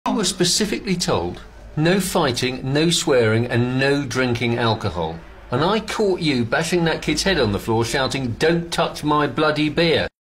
You were specifically told no fighting, no swearing and no drinking alcohol. And I caught you bashing that kid's head on the floor shouting, "Don't touch my bloody beer."